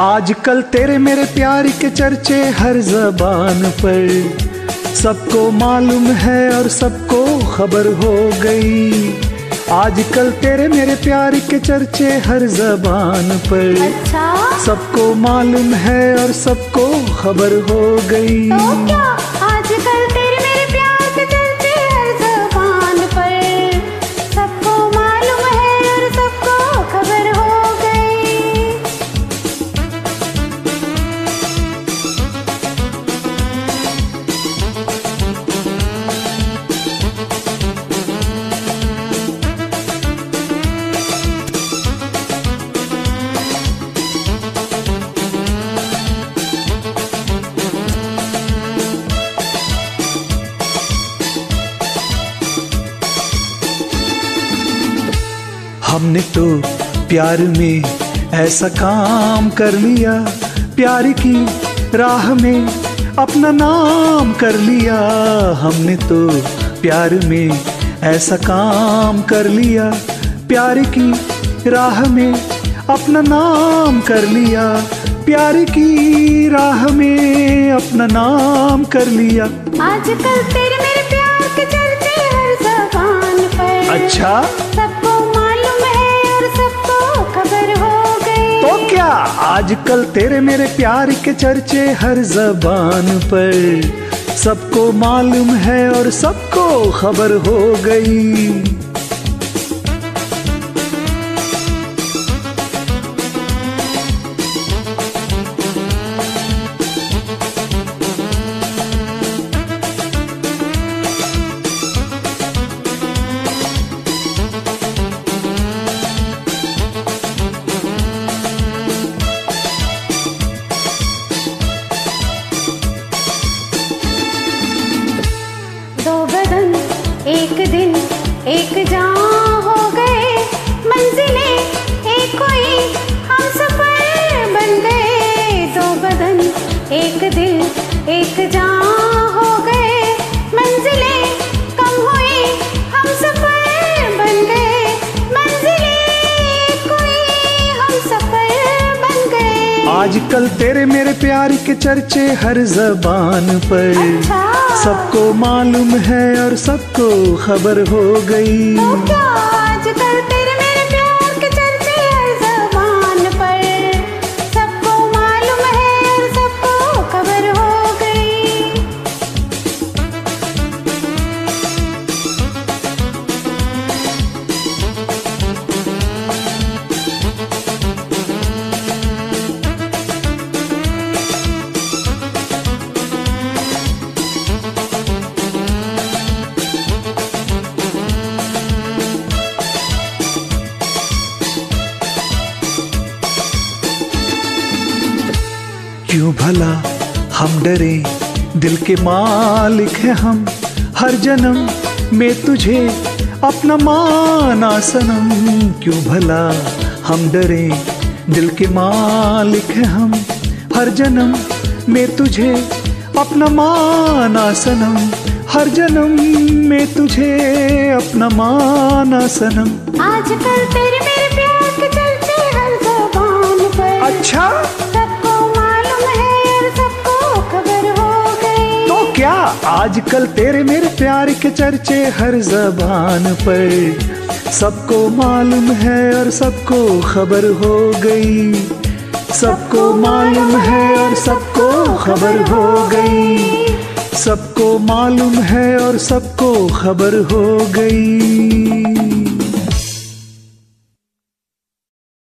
आजकल तेरे मेरे प्यार के चर्चे हर ज़बान पर, सबको मालूम है और सबको खबर हो गई। आजकल तेरे मेरे प्यार के चर्चे हर ज़बान पर, अच्छा? सबको मालूम है और सबको खबर हो गई। तो क्या आजकल तेरे मेरे प्यार के चर्चे हर ज़बान पर, सबको मालूम है और सबको खबर हो गई। हमने तो प्यार में ऐसा काम कर लिया, प्यार की राह में अपना नाम कर लिया। हमने तो प्यार में ऐसा काम कर लिया, प्यार की राह में अपना नाम कर लिया। प्यार की राह में अपना नाम कर लिया। आजकल तेरे मेरे प्यार के चर्चे हर ज़बान पर, अच्छा? सबको मालूम है और सबको खबर हो गई। तो क्या आजकल तेरे मेरे प्यार के चर्चे हर ज़बान पर, सबको मालूम है और सबको खबर हो गई। दो बदन एक दिन एक जान हो गए, मंजिलें एक कोई हम सफर बन गए। दो बदन एक दिल एक जान हो गए, मंजिलें कम हुई हम सफर बन गए। मंजिलें एक कोई हम सफर बन गए। आजकल तेरे मेरे प्यार के चर्चे हर ज़बान पर, अच्छा? सबको मालूम है और सबको खबर हो गई। तो क्या आजकल तेरे मेरे प्यार के चर्चे हर ज़बान पर, सबको मालूम है और सबको खबर हो गई। क्यों भला हम डरे, दिल के मालिक हैं हम। हर जन्म में तुझे अपना माना सनम। क्यों भला हम डरे, दिल के मालिक हैं हम। हर जन्म में तुझे अपना माना सनम। हर जन्म में तुझे अपना माना सनम। आजकल तेरे मेरे प्यार के चर्चे हर ज़बान पर, अच्छा? सबको मालूम है और सबको खबर हो गई। तो क्या आजकल तेरे मेरे प्यार के चर्चे हर ज़बान पर, सबको मालूम है और सबको खबर हो गई। सबको मालूम है और सबको खबर हो गई। सबको मालूम है और सबको खबर हो गई।